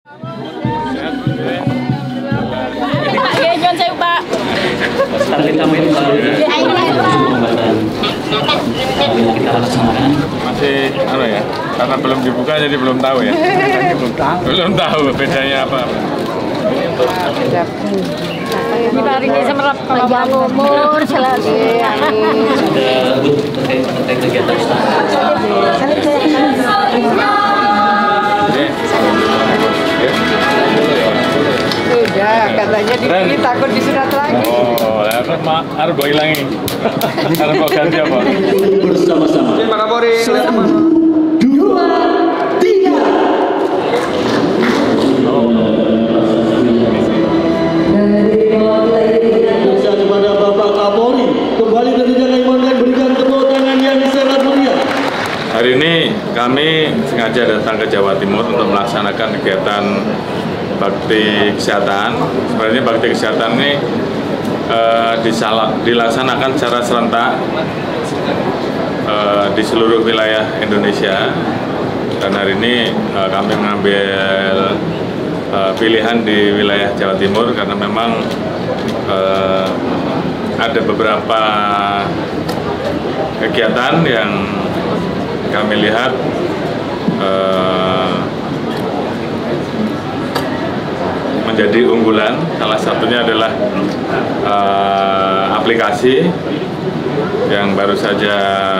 Jangan saya Pak. Target kami ini kalau pengobatan kita laksanakan masih ya, karena belum dibuka jadi belum tahu ya. Belum tahu bedanya apa. Kita hari ini semerap panjang umur selalu. terkait kegiatan Sudah, katanya dipilih takut disurat lagi. Oh, harus gue hilangin. Harus gue ganti apa? bersama-sama. Pak Kapolri, Dua, tiga. Kepada Bapak Kapolri, kembali tentunya kami mohon berikan tepuk tangan yang sangat meriah. hari ini kami sengaja datang ke Jawa Timur untuk melaksanakan kegiatan bakti kesehatan. Sebenarnya bakti kesehatan ini dilaksanakan secara serentak di seluruh wilayah Indonesia. Dan hari ini kami mengambil pilihan di wilayah Jawa Timur karena memang ada beberapa kegiatan yang kami lihat menjadi unggulan. Salah satunya adalah aplikasi yang baru saja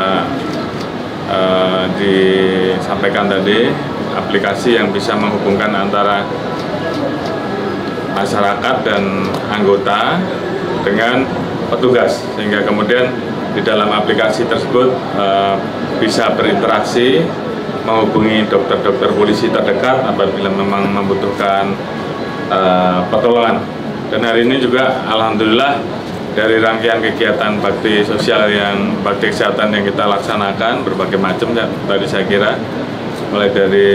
disampaikan tadi, aplikasi yang bisa menghubungkan antara masyarakat dan anggota dengan petugas, sehingga kemudian di dalam aplikasi tersebut bisa berinteraksi, menghubungi dokter-dokter polisi terdekat apabila memang membutuhkan pertolongan. Dan hari ini juga alhamdulillah dari rangkaian kegiatan bakti sosial bakti kesehatan yang kita laksanakan berbagai macam tadi saya kira, mulai dari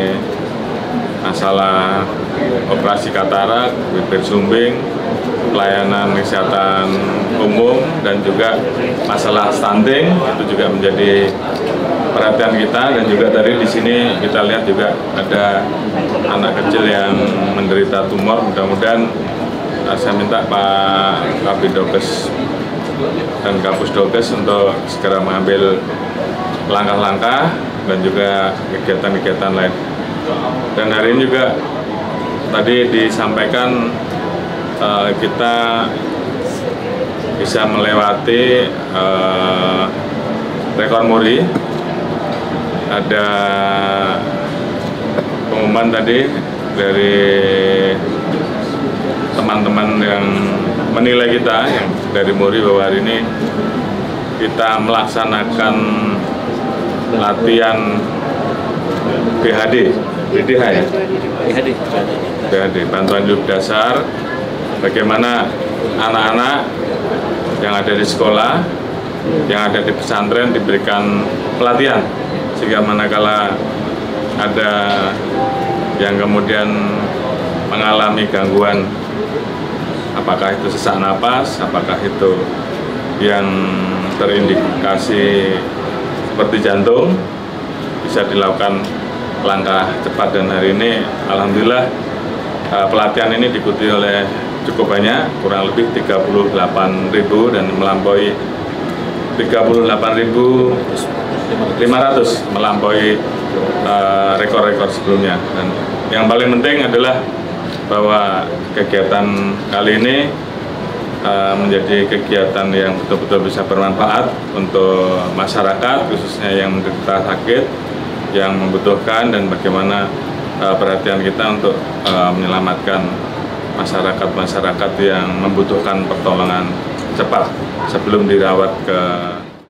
masalah operasi katarak, bibir sumbing, pelayanan kesehatan umum, dan juga masalah stunting itu juga menjadi perhatian kita. Dan juga tadi di sini kita lihat juga ada anak kecil yang menderita tumor. Mudah-mudahan saya minta Pak Kabidokes dan Kapusdokes untuk segera mengambil langkah-langkah dan juga kegiatan-kegiatan lain. Dan hari ini juga tadi disampaikan kita bisa melewati rekor muri. Ada pengumuman tadi dari teman-teman yang menilai kita yang dari Muri bahwa hari ini kita melaksanakan latihan BHD, BDH ya? BHD, bantuan hidup dasar. Bagaimana anak-anak yang ada di sekolah, yang ada di pesantren diberikan pelatihan, sehingga manakala ada yang kemudian mengalami gangguan, apakah itu sesak napas, apakah itu yang terindikasi seperti jantung, bisa dilakukan langkah cepat. Dan hari ini alhamdulillah pelatihan ini diikuti oleh cukup banyak, kurang lebih 38.000 dan melampaui 38.500, melampaui rekor-rekor sebelumnya. Dan yang paling penting adalah bahwa kegiatan kali ini menjadi kegiatan yang betul-betul bisa bermanfaat untuk masyarakat, khususnya yang menderita sakit, yang membutuhkan, dan bagaimana perhatian kita untuk menyelamatkan masyarakat yang membutuhkan pertolongan cepat sebelum dirawat ke